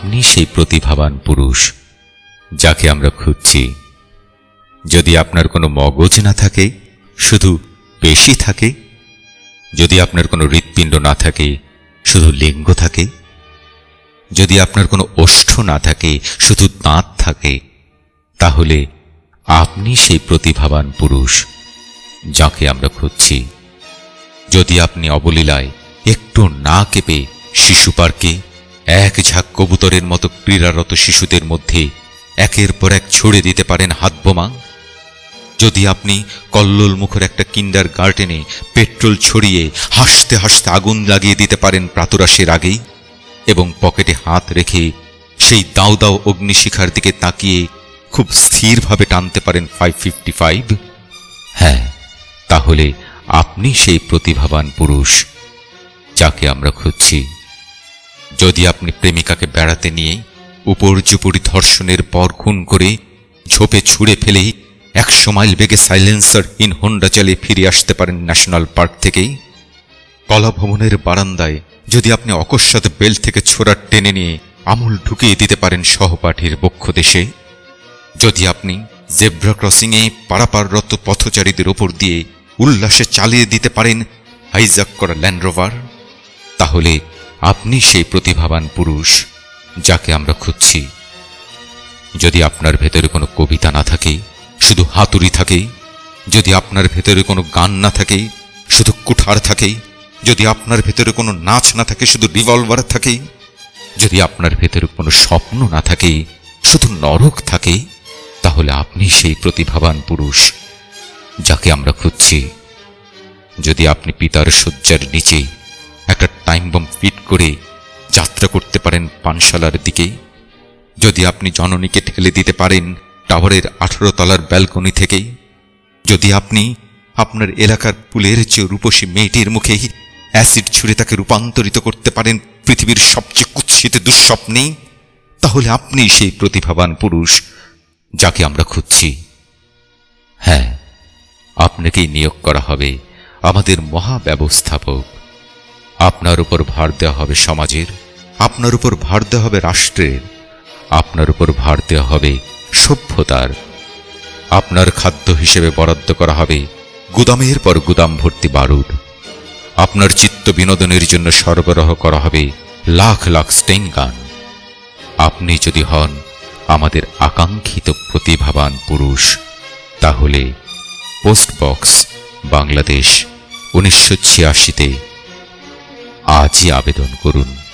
আপনি সেই প্রতিভাবান পুরুষ যাকে আমরা খুঁজছি। যদি আপনার কোনো মগজ না থাকে, শুধু পেশি থাকে, যদি আপনার কোনো হৃৎপিণ্ড না থাকে, শুধু লিঙ্গ থাকে, যদি আপনার কোনো ওষ্ঠ না থাকে, শুধু দাঁত থাকে, তাহলে আপনি সেই প্রতিভাবান পুরুষ যাকে আমরা খুঁজছি। যদি আপনি অবলীলায় একটু না কেঁপে শিশু পার্কে এক ঝাঁক কবুতরের মতো ক্রীড়ারত শিশুদের মধ্যে একের পর এক ছড়ে দিতে পারেন হাতবোমা, যদি আপনি কল্লোল মুখর একটা কিন্ডার গার্ডেনে পেট্রোল ছড়িয়ে হাসতে হাসতে আগুন লাগিয়ে দিতে পারেন প্রাতরাশের আগেই, এবং পকেটে হাত রেখে সেই দাও দাও অগ্নিশিখার দিকে তাকিয়ে খুব স্থিরভাবে টানতে পারেন 555, হ্যাঁ, তাহলে আপনি সেই প্রতিভাবান পুরুষ যাকে আমরা খুঁজছি। যদি আপনি প্রেমিকাকে বেড়াতে নিয়ে উপর্যুপরি ধর্ষণের পর খুন করে ঝোপে ছুঁড়ে ফেলে 100 মাইল বেগে সাইলেন্সারহীন হোন্ডা চালিয়ে ফিরে আসতে পারেন ন্যাশনাল পার্ক থেকেই, কলাভবনের বারান্দায় যদি আপনি অকস্মাৎ বেল্ট থেকে ছোরা টেনে নিয়ে আমূল ঢুকিয়ে দিতে পারেন সহপাঠীর বক্ষদেশে, যদি আপনি জেব্রা ক্রসিংয়ে পারাপাররত পথচারীদের ওপর দিয়ে উল্লাসে চালিয়ে দিতে পারেন হাইজ্যাক করা ল্যান্ড রোভার, তাহলে আপনি সেই প্রতিভাবান পুরুষ যাকে আমরা খুঁজছি। যদি আপনার ভেতরে কোনো কবিতা না থাকে, শুধু হাতুড়ি থাকে, যদি আপনার ভেতরে কোনো গান না থাকে, শুধু কুঠার থাকে, যদি আপনার ভেতরে কোনো নাচ না থাকে, শুধু রিভলভার থাকে, যদি আপনার ভেতরে কোনো স্বপ্ন না থাকে, শুধু নরক থাকে, তাহলে আপনি সেই প্রতিভাবান পুরুষ যাকে আমরা খুঁজছি। যদি আপনি পিতার শয্যার নিচে একটা টাইম বম ফিট করে যাত্রা করতে পারেন পানশালার দিকে, যদি আপনি জননীকে ঠেলে দিতে পারেন টাওয়ারের 18 তলার ব্যালকনি থেকে, যদি আপনি আপনার এলাকার ফুলের চেয়ে রূপসী মেয়েটির মুখে অ্যাসিড ছুঁড়ে তাকে রূপান্তরিত করতে পারেন পৃথিবীর সবচেয়ে কুৎসিত দুঃস্বপ্নে, তাহলে আপনি সেই প্রতিভাবান পুরুষ যাকে আমরা খুঁজছি। হ্যাঁ, আপনাকেই নিয়োগ করা হবে আমাদের মহাব্যবস্থাপক। আপনার উপর ভার দেওয়া হবে সমাজের, আপনার উপর ভার দেওয়া হবে রাষ্ট্রের, আপনার উপর ভার দেওয়া হবে সভ্যতার। আপনার খাদ্য হিসেবে বরাদ্দ করা হবে গুদামের পর গুদাম ভর্তি বারুদ। আপনার চিত্ত বিনোদনের জন্য সরবরাহ করা হবে লাখ লাখ স্টেইন গান। আপনি যদি হন আমাদের আকাঙ্ক্ষিত প্রতিভাবান পুরুষ, তাহলে পোস্ট বক্স, বাংলাদেশ, 1986-তে আজই আবেদন করুন।